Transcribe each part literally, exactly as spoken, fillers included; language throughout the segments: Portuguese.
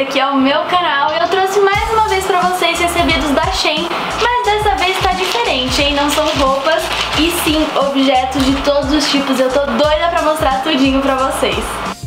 aqui ao meu canal e eu trouxe mais uma vez pra vocês recebidos da Shein, mas dessa vez tá diferente, hein? Não são roupas e sim objetos de todos os tipos. Eu tô doida pra mostrar tudinho pra vocês.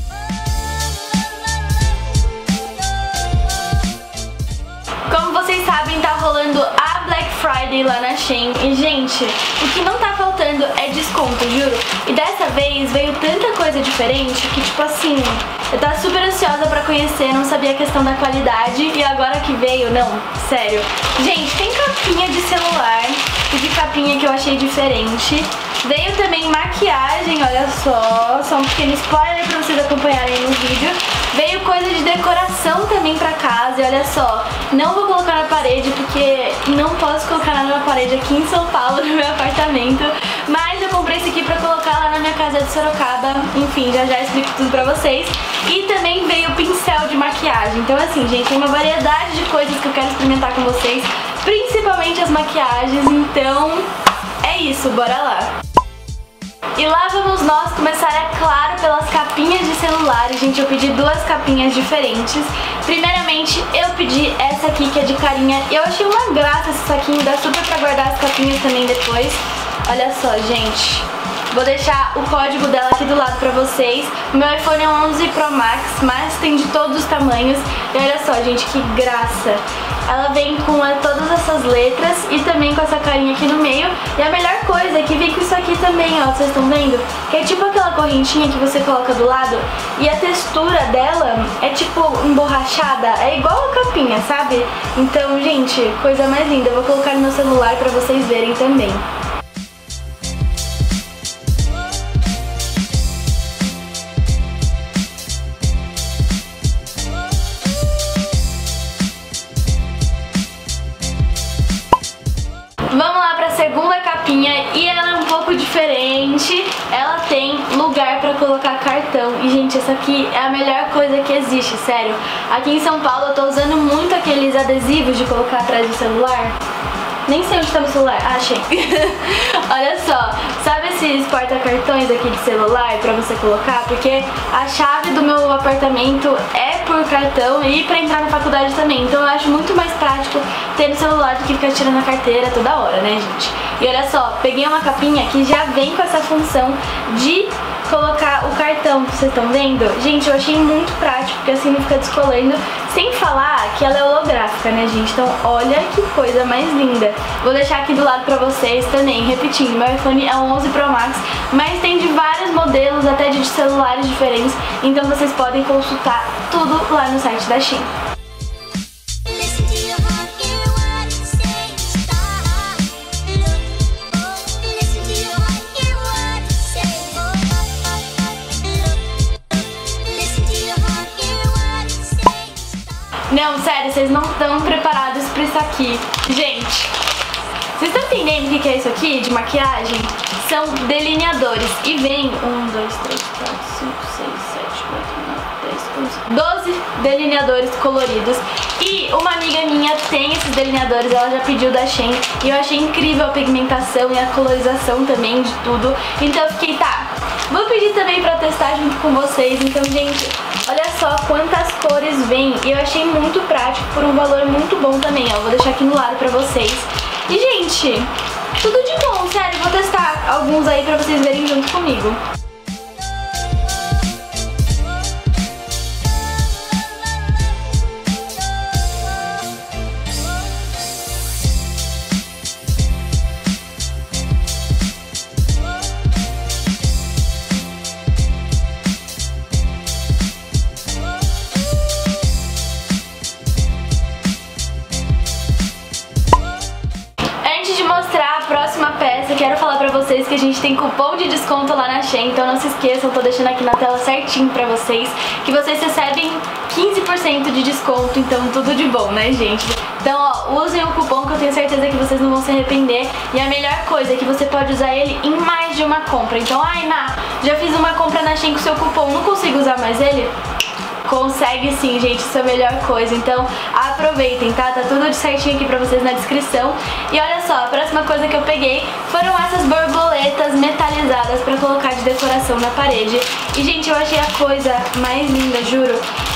Como vocês sabem, tá rolando a Black Friday lá na Shein e, gente, o que não tá faltando é desconto, juro. E dessa vez veio tanta coisa diferente que, tipo assim, eu tava super ansiosa pra conhecer, não sabia a questão da qualidade e agora que veio, não, sério. Gente, tem capinha de celular e de capinha que eu achei diferente. Veio também maquiagem, olha só, só um pequeno spoiler pra vocês acompanharem no vídeo. Veio coisa de decoração também pra casa e olha só, não vou colocar na parede porque não posso colocar nada na parede aqui em São Paulo, no meu apartamento. Mas eu comprei esse aqui pra colocar lá na minha casa de Sorocaba, enfim, já já explico tudo pra vocês. E também veio pincel de maquiagem, então assim, gente, tem uma variedade de coisas que eu quero experimentar com vocês, principalmente as maquiagens, então é isso, bora lá! E lá vamos nós começar, é claro, pelas capinhas de celular. Gente, eu pedi duas capinhas diferentes. Primeiramente, eu pedi essa aqui, que é de carinha. Eu achei uma graça esse saquinho, dá super pra guardar as capinhas também depois. Olha só, gente. Vou deixar o código dela aqui do lado pra vocês. O meu iPhone é onze Pro Max, mas tem de todos os tamanhos. E olha só, gente, que graça. Ela vem com é, todas essas letras e também com essa carinha aqui no meio. E a melhor coisa é que vem com isso aqui também, ó, vocês estão vendo? Que é tipo aquela correntinha que você coloca do lado. E a textura dela é tipo emborrachada, é igual a capinha, sabe? Então, gente, coisa mais linda. Eu vou colocar no meu celular pra vocês verem também. Vamos lá para a segunda capinha e ela é um pouco diferente. Ela tem lugar para colocar cartão e, gente, essa aqui é a melhor coisa que existe, sério. Aqui em São Paulo eu tô usando muito aqueles adesivos de colocar atrás do celular. Nem sei onde tá meu celular, ah, achei. Olha só, sabe esses porta-cartões aqui de celular pra você colocar? Porque a chave do meu apartamento é por cartão e pra entrar na faculdade também. Então eu acho muito mais prático ter no celular do que ficar tirando a carteira toda hora, né, gente? E olha só, peguei uma capinha que já vem com essa função de colocar o cartão, vocês estão vendo? Gente, eu achei muito prático, porque assim não fica descolando. Sem falar que ela é holográfica, né, gente? Então olha que coisa mais linda. Vou deixar aqui do lado pra vocês também, repetindo, meu iPhone é um onze Pro Max, mas tem de vários modelos, até de celulares diferentes, então vocês podem consultar tudo lá no site da Shein. Não, sério, vocês não estão preparados pra isso aqui. Gente, vocês estão entendendo o que é isso aqui de maquiagem? São delineadores. E vem um, dois, três, quatro, cinco, seis, sete, oito, nove, dez, onze, doze delineadores coloridos. E uma amiga minha tem esses delineadores, ela já pediu da Shein. E eu achei incrível a pigmentação e a colorização também de tudo. Então eu fiquei, tá, vou pedir também pra testar junto com vocês. Então, gente, olha só quantas cores vem. E eu achei muito prático por um valor muito bom também, ó. Vou deixar aqui no lado pra vocês. E, gente, tudo de bom, sério. Vou testar alguns aí pra vocês verem junto comigo. Quero falar pra vocês que a gente tem cupom de desconto lá na Shein, então não se esqueçam, tô deixando aqui na tela certinho pra vocês, que vocês recebem quinze por cento de desconto, então tudo de bom, né, gente? Então, ó, usem o cupom que eu tenho certeza que vocês não vão se arrepender. E a melhor coisa é que você pode usar ele em mais de uma compra. Então, ai, Ná, já fiz uma compra na Shein com o seu cupom, não consigo usar mais ele? Consegue sim, gente, isso é a melhor coisa. Então aproveitem, tá? Tá tudo certinho aqui pra vocês na descrição. E olha só, a próxima coisa que eu peguei foram essas borboletas metalizadas pra colocar de decoração na parede. E, gente, eu achei a coisa mais linda, juro.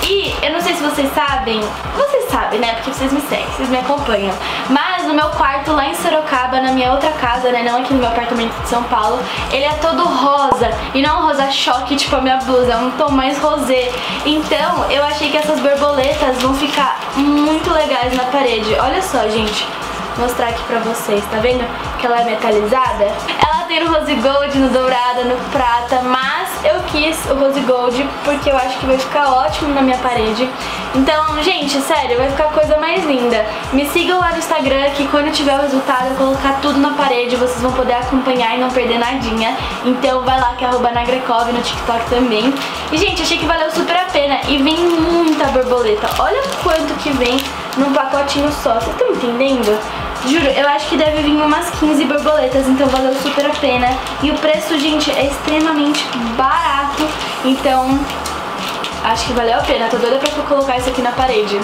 E eu não sei se vocês sabem, vocês sabem, né? Porque vocês me seguem, vocês me acompanham. Mas no meu quarto lá em Sorocaba, na minha outra casa, né? Não aqui no meu apartamento de São Paulo, ele é todo rosa. E não um rosa choque, tipo a minha blusa, é um tom mais rosé. Então eu achei que essas borboletas vão ficar muito legais na parede. Olha só, gente. Vou mostrar aqui pra vocês, tá vendo que ela é metalizada? Ela tem no rose gold, no dourada, no prata, mas eu quis o rose gold porque eu acho que vai ficar ótimo na minha parede. Então, gente, sério, vai ficar a coisa mais linda. Me sigam lá no Instagram que quando tiver o resultado eu colocar tudo na parede, vocês vão poder acompanhar e não perder nadinha. Então vai lá que é arroba Nagrecov no TikTok também. E, gente, achei que valeu super a pena e vem muita borboleta. Olha quanto que vem num pacotinho só, vocês estão entendendo? Juro, eu acho que deve vir umas quinze borboletas, então valeu super a pena. E o preço, gente, é extremamente barato, então acho que valeu a pena. Tô doida pra colocar isso aqui na parede.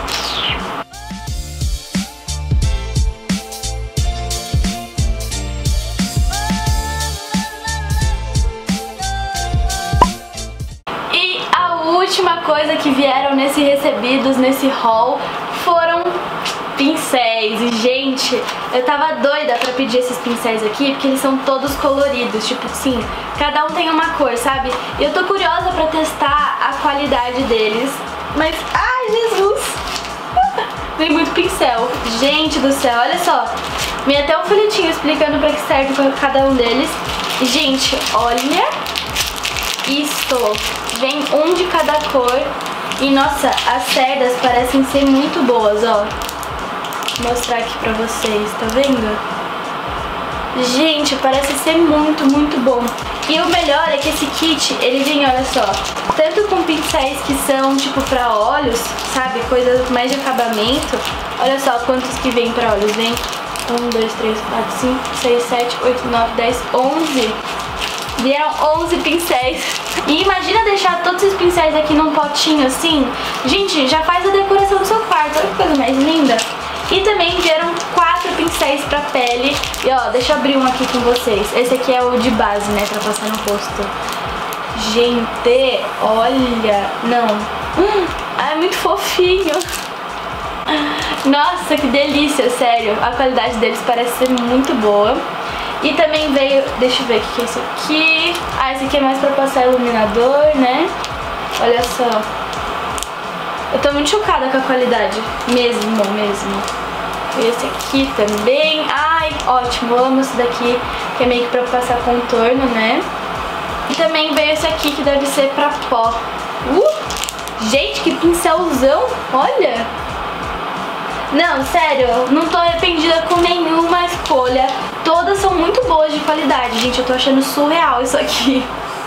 E a última coisa que vieram nesse recebidos, nesse haul, foram pincéis. E, gente, eu tava doida pra pedir esses pincéis aqui porque eles são todos coloridos, tipo assim, cada um tem uma cor, sabe? E eu tô curiosa pra testar a qualidade deles. Mas, ai, Jesus! Vem muito pincel. Gente do céu, olha só. Vem até um folhetinho explicando pra que serve cada um deles. E, gente, olha isso. Vem um de cada cor. E, nossa, as cerdas parecem ser muito boas, ó. Vou mostrar aqui pra vocês, tá vendo? Gente, parece ser muito, muito bom. E o melhor é que esse kit, ele vem, olha só, tanto com pincéis que são tipo pra olhos, sabe? Coisas mais de acabamento. Olha só quantos que vem pra olhos. Vem um, dois, três, quatro, cinco, seis, sete, oito, nove, dez, onze. Vieram onze pincéis. E imagina deixar todos esses pincéis aqui num potinho assim. Gente, já faz a decoração do seu quarto. Olha que coisa mais linda. E também vieram quatro pincéis pra pele. E ó, deixa eu abrir um aqui com vocês. Esse aqui é o de base, né, pra passar no rosto. Gente, olha. Não. Hum, é muito fofinho. Nossa, que delícia, sério. A qualidade deles parece ser muito boa. E também veio, deixa eu ver o que é isso aqui. Ah, esse aqui é mais pra passar iluminador, né? Olha só. Eu tô muito chocada com a qualidade. Mesmo, mesmo. E esse aqui também. Ai, ótimo. Eu amo esse daqui, que é meio que pra passar contorno, né? E também veio esse aqui, que deve ser pra pó. Uh! Gente, que pincelzão. Olha. Não, sério, não tô arrependida com nenhuma escolha. Todas são muito boas de qualidade, gente. Eu tô achando surreal isso aqui.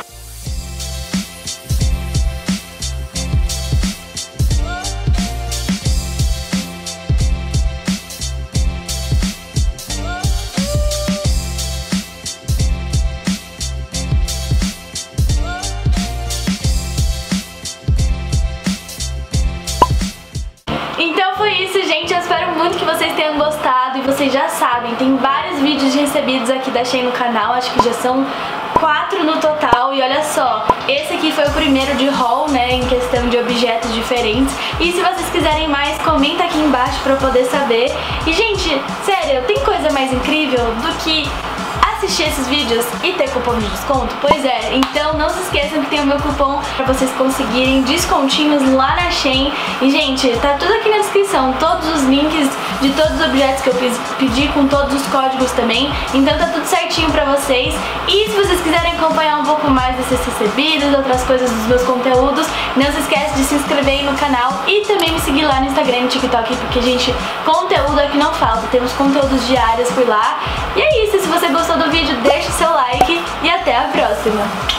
Então foi isso, gente. Eu espero muito que vocês tenham gostado. E vocês já sabem, tem vários vídeos de recebidos aqui da Shein no canal. Acho que já são quatro no total. E olha só, esse aqui foi o primeiro de haul, né, em questão de objetos diferentes. E se vocês quiserem mais, comenta aqui embaixo pra eu poder saber. E, gente, sério, tem coisa mais incrível do que assistir esses vídeos e ter cupom de desconto? Pois é, então não se esqueçam que tem o meu cupom pra vocês conseguirem descontinhos lá na Shein. E, gente, tá tudo aqui na descrição, todos os links de todos os objetos que eu pedi, com todos os códigos também. Então tá tudo certinho pra vocês. E se vocês quiserem acompanhar um pouco mais desses recebidos, outras coisas dos meus conteúdos, não se esquece de se inscrever aí no canal e também me seguir lá no Instagram e no TikTok, porque, gente, conteúdo é que não falta. Temos conteúdos diários por lá. E é isso, se você gostou do vídeo, deixa o seu like e até a próxima!